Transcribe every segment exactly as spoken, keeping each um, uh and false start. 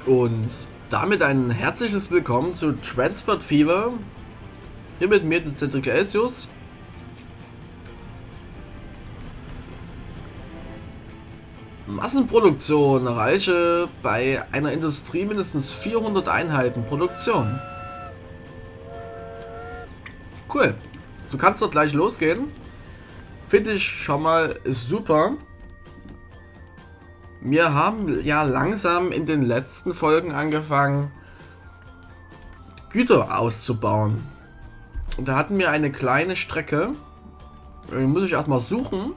Und damit ein herzliches Willkommen zu Transport Fever. Hier mit mir, den Cedric Aesius. Massenproduktion erreiche bei einer Industrie mindestens vierhundert Einheiten Produktion. Cool. So kann es doch gleich losgehen. Finde ich schon mal super. Wir haben ja langsam in den letzten Folgen angefangen, Güter auszubauen. Und da hatten wir eine kleine Strecke. Die muss ich erstmal suchen.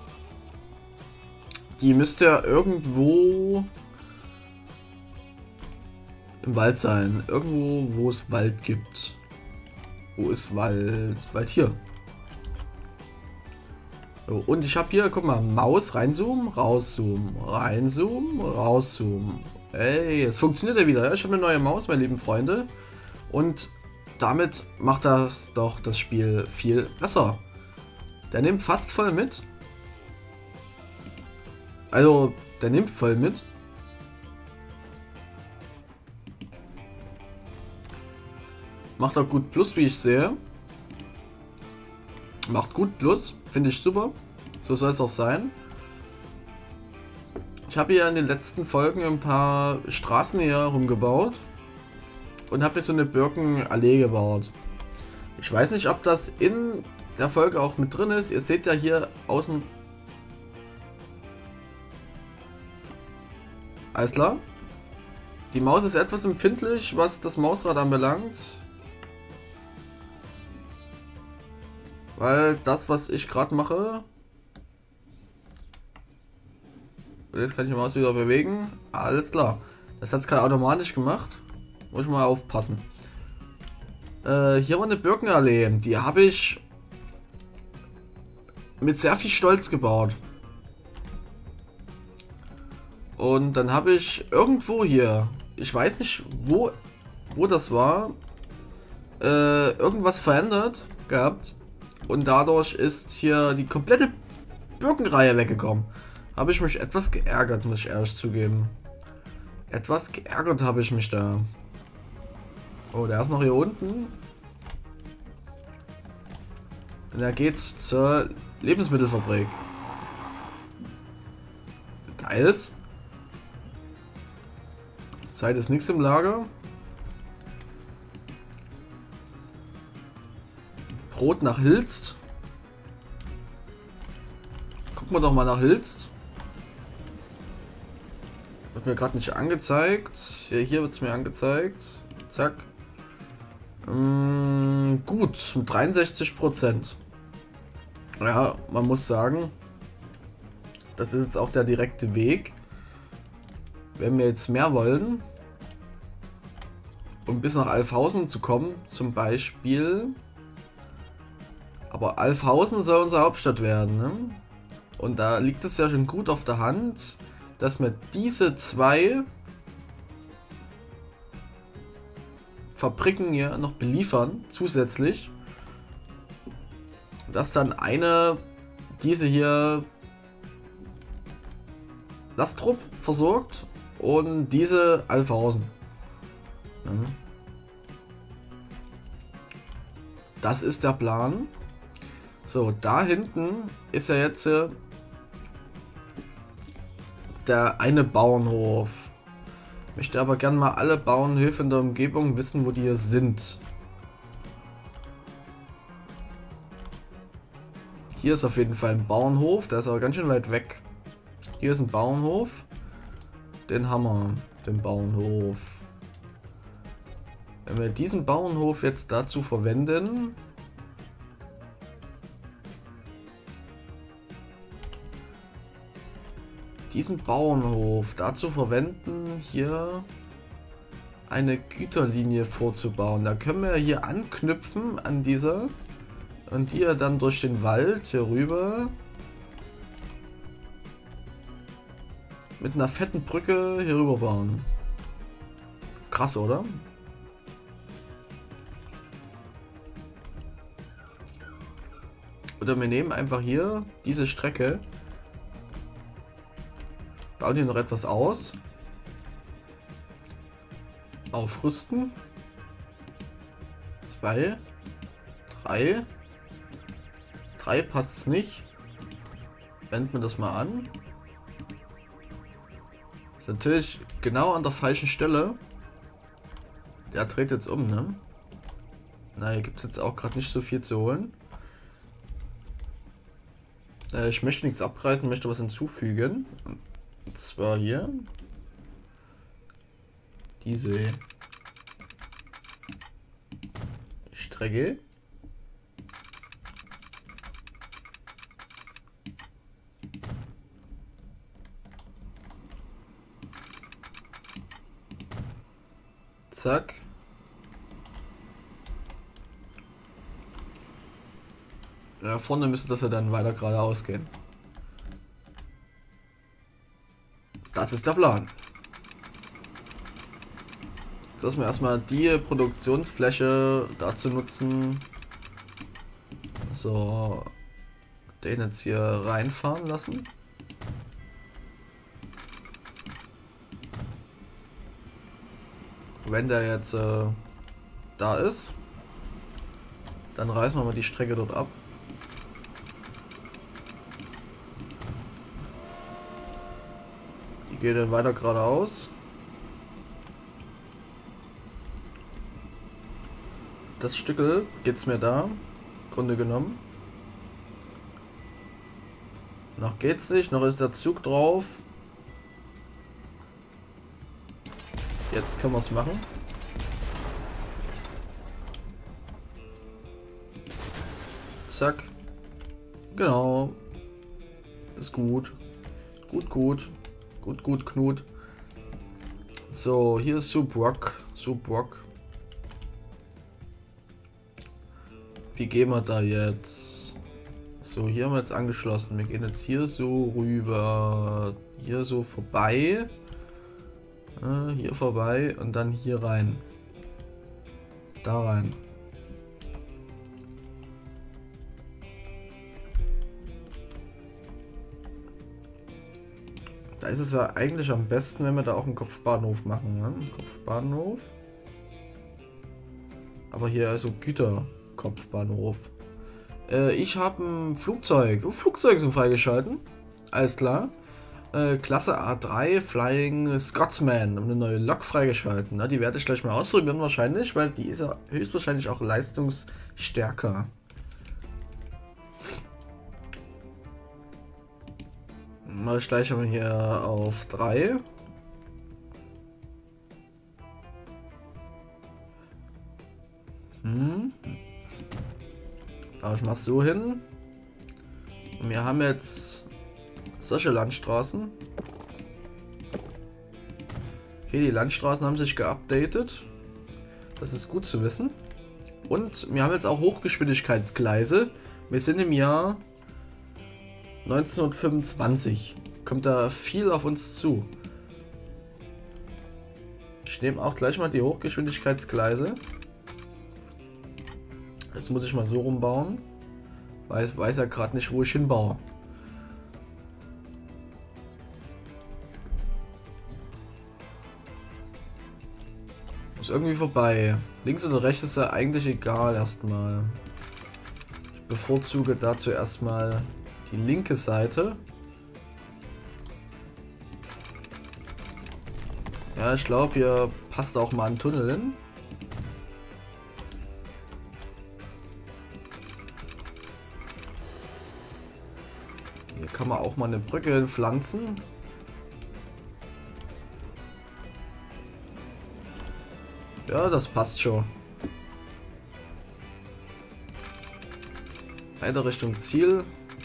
Die müsste ja irgendwo im Wald sein. Irgendwo, wo es Wald gibt. Wo ist Wald? Wald hier. So, und ich habe hier, guck mal, Maus, reinzoomen, rauszoomen, reinzoomen, rauszoomen. Ey, es funktioniert ja wieder. Ja? Ich habe eine neue Maus, meine lieben Freunde. Und damit macht das doch das Spiel viel besser. Der nimmt fast voll mit. Also, der nimmt voll mit. Macht auch gut Plus, wie ich sehe. Macht gut Plus, finde ich super. So soll es auch sein. Ich habe hier in den letzten Folgen ein paar Straßen hier rumgebaut. Und habe hier so eine Birkenallee gebaut. Ich weiß nicht, ob das in der Folge auch mit drin ist. Ihr seht ja hier außen. Alles klar. Die Maus ist etwas empfindlich, was das Mausrad anbelangt. Weil das, was ich gerade mache... Jetzt kann ich die Maus wieder bewegen. Alles klar. Das hat es gerade automatisch gemacht. Muss ich mal aufpassen. Äh, hier war eine Birkenallee. Die habe ich mit sehr viel Stolz gebaut. Und dann habe ich irgendwo hier, ich weiß nicht, wo, wo das war, äh, irgendwas verändert gehabt. Und dadurch ist hier die komplette Birkenreihe weggekommen. Habe ich mich etwas geärgert, muss ich ehrlich zugeben. Etwas geärgert habe ich mich da. Oh, der ist noch hier unten. Und er geht zur Lebensmittelfabrik. Details. Zeit ist nichts im Lager. Brot nach Hilst. Gucken wir doch mal nach Hilst. Wird mir gerade nicht angezeigt. Ja, hier wird es mir angezeigt. Zack. Ähm, gut, mit dreiundsechzig Prozent. Ja, man muss sagen, das ist jetzt auch der direkte Weg. Wenn wir jetzt mehr wollen, um bis nach Alfhausen zu kommen, zum Beispiel. Aber Alfhausen soll unsere Hauptstadt werden, ne? Und da liegt es ja schon gut auf der Hand, dass wir diese zwei Fabriken hier noch beliefern, zusätzlich. Dass dann eine diese hier Lastrup versorgt und diese Alfhausen. Ja. Das ist der Plan. So, da hinten ist ja jetzt äh, der eine Bauernhof. Ich möchte aber gerne mal alle Bauernhöfe in der Umgebung wissen, wo die hier sind. Hier ist auf jeden Fall ein Bauernhof, der ist aber ganz schön weit weg. Hier ist ein Bauernhof. Den haben wir, den Bauernhof. Wenn wir diesen Bauernhof jetzt dazu verwenden, diesen Bauernhof dazu verwenden, hier eine Güterlinie vorzubauen. Da können wir hier anknüpfen an dieser und die dann durch den Wald hier rüber mit einer fetten Brücke hier rüber bauen. Krass, oder? Oder wir nehmen einfach hier diese Strecke, bauen hier noch etwas aus Aufrüsten. Zwei. Drei. Drei passt nicht. Wenden wir das mal an. Ist natürlich genau an der falschen Stelle. Der dreht jetzt um, ne? Na, hier gibt es jetzt auch gerade nicht so viel zu holen. Äh, ich möchte nichts abreißen, möchte was hinzufügen. Und zwar hier. Diese Strecke. Zack. Ja, vorne müsste das ja dann weiter geradeaus gehen. Das ist der Plan. Jetzt lassen wir erstmal die Produktionsfläche dazu nutzen. So, den jetzt hier reinfahren lassen. Wenn der jetzt äh, da ist, dann reißen wir mal die Strecke dort ab. Die geht dann weiter geradeaus. Das Stückel geht's mir da, im Grunde genommen. Noch geht's nicht, noch ist der Zug drauf. Jetzt können wir es machen. Zack. Genau. Das ist gut. Gut, gut. Gut, gut, Knut. So, hier ist Subrock. Subrock. Wie gehen wir da jetzt? So, hier haben wir jetzt angeschlossen. Wir gehen jetzt hier so rüber. Hier so vorbei. Äh, hier vorbei und dann hier rein. Da rein. Da ist es ja eigentlich am besten, wenn wir da auch einen Kopfbahnhof machen. Ne? Kopfbahnhof. Aber hier also Güterkopfbahnhof. Äh, ich habe ein Flugzeug. Oh, Flugzeuge sind freigeschalten. Alles klar. Äh, Klasse A drei Flying Scotsman. Eine neue Lok freigeschalten. Ne? Die werde ich gleich mal ausprobieren wahrscheinlich, weil die ist ja höchstwahrscheinlich auch leistungsstärker. Mache ich gleich mal hier auf drei. Hm. Aber ich mach's so hin. Und wir haben jetzt solche Landstraßen. Okay, die Landstraßen haben sich geupdatet. Das ist gut zu wissen. Und wir haben jetzt auch Hochgeschwindigkeitsgleise. Wir sind im Jahr neunzehnhundertfünfundzwanzig. Kommt da viel auf uns zu. Ich nehme auch gleich mal die Hochgeschwindigkeitsgleise. Jetzt muss ich mal so rumbauen. Weiß, weiß ja gerade nicht, wo ich hinbaue. Ist irgendwie vorbei. Links oder rechts ist ja eigentlich egal erstmal. Ich bevorzuge dazu erstmal die linke Seite. Ja, ich glaube, hier passt auch mal ein Tunnel hin. Hier kann man auch mal eine Brücke hinpflanzen. Ja, das passt schon. Weiter Richtung Ziel.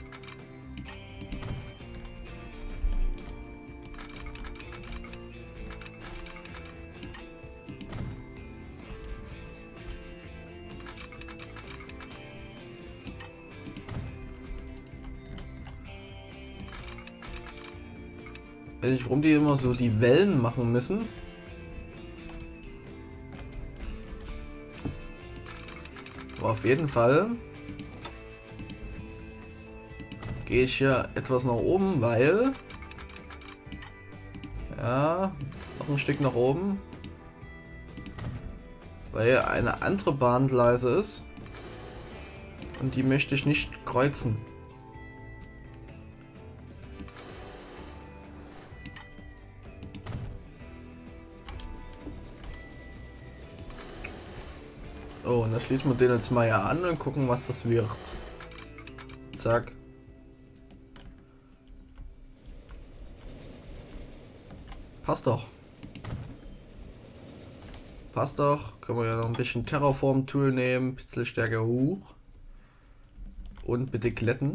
Weiß nicht, warum die immer so die Wellen machen müssen. Aber auf jeden Fall gehe ich hier etwas nach oben, weil ja, noch ein Stück nach oben. weil eine andere Bahngleise ist und die möchte ich nicht kreuzen. Oh, und dann schließen wir den jetzt mal ja an und gucken, was das wird. Zack. Passt doch. Passt doch. Können wir ja noch ein bisschen Terraform-Tool nehmen. Pixelstärke hoch. Und bitte glätten.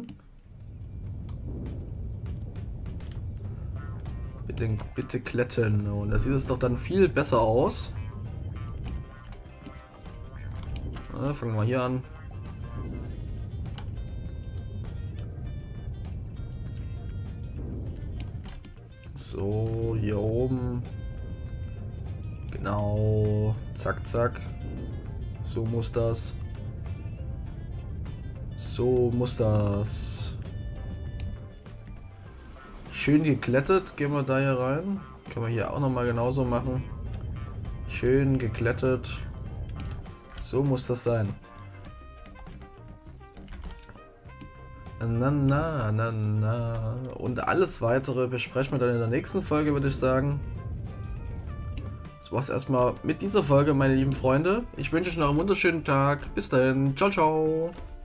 Bitte, bitte glätten. Und da sieht es doch dann viel besser aus. Na, fangen wir hier an. So, hier oben. Genau. Zack, zack. So muss das. So muss das. Schön geglättet. Gehen wir da hier rein. Können wir hier auch noch mal genauso machen. Schön geglättet. So muss das sein. Na, na, na, na. Und alles weitere besprechen wir dann in der nächsten Folge, würde ich sagen. Das war's erstmal mit dieser Folge, meine lieben Freunde. Ich wünsche euch noch einen wunderschönen Tag. Bis dahin. Ciao, ciao.